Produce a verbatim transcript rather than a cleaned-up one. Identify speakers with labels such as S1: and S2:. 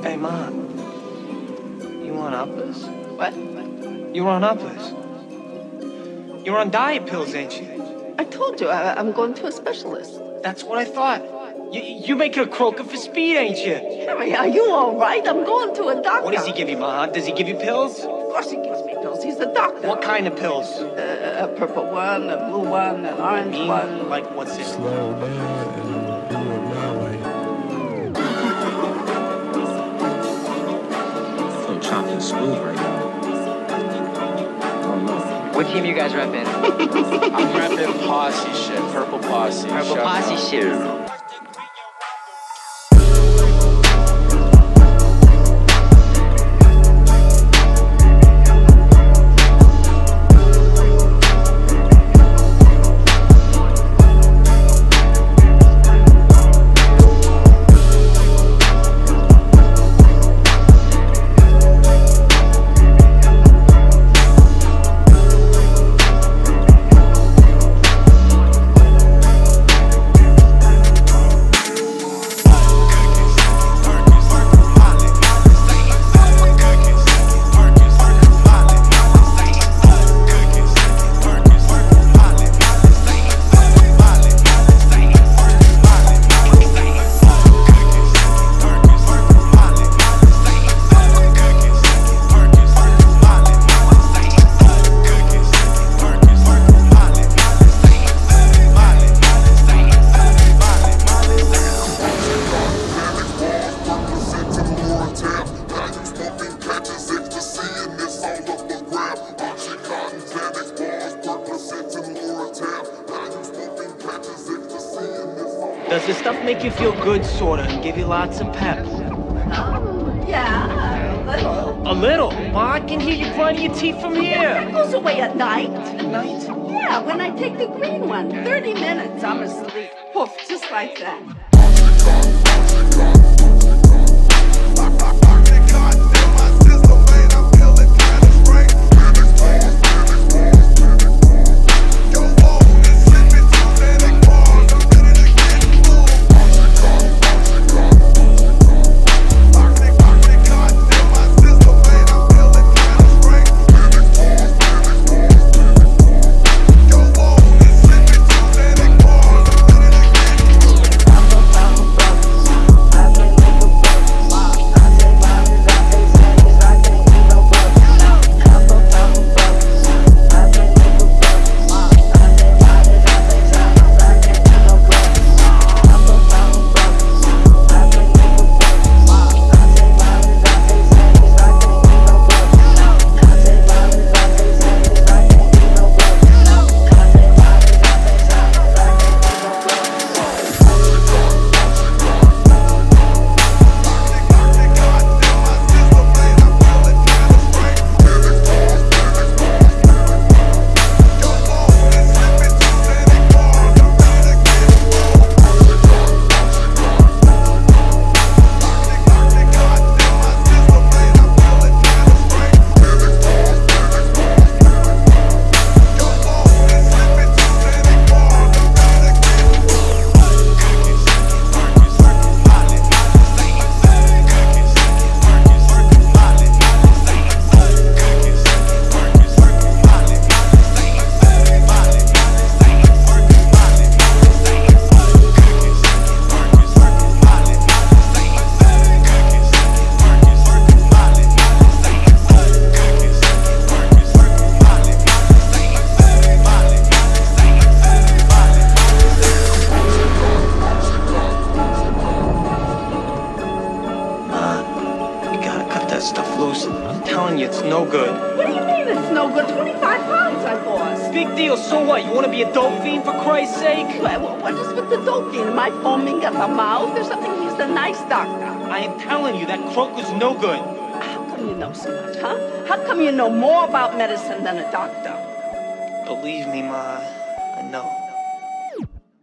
S1: Hey, Ma. You on uppers?
S2: What?
S1: You're on uppers. You're on diet pills, ain't you?
S2: I told you, I, I'm going to a specialist.
S1: That's what I thought. You, you making a croaker for speed, ain't you?
S2: Harry, are you all right? I'm going to a doctor.
S1: What does he give you, Ma? Does he give you pills?
S2: Of course he gives me pills. He's a doctor.
S1: What kind of pills?
S2: Uh, a purple one, a blue one, an orange
S1: mean,
S2: one.
S1: like what's it?
S3: Slow down and do it my way.
S4: So chopping smooth right now.
S5: What team you guys repping?
S4: I'm repping Posse shit, Purple Posse.
S5: Purple
S4: Shout
S5: Posse
S4: out.
S5: shit.
S1: Does this stuff make you feel good, sorta, and give you lots of pep?
S2: Um, yeah, a little.
S1: A little? Ma, I can hear you grinding your teeth from here.
S2: That goes away at night.
S1: At night?
S2: Yeah, when I take the green one. thirty minutes, I'm asleep. Poof, just like that.
S1: Stuff loose. I'm telling you, it's no good.
S2: What do you mean it's no good? twenty-five pounds I lost.
S1: Big deal, so what? You want to be a dope fiend for Christ's sake?
S2: Well, what is with the dope fiend? Am I foaming at the mouth or something? He's the nice doctor.
S1: I am telling you, that croak was no good.
S2: How come you know so much, huh? How come you know more about medicine than a doctor?
S1: Believe me, Ma, I know.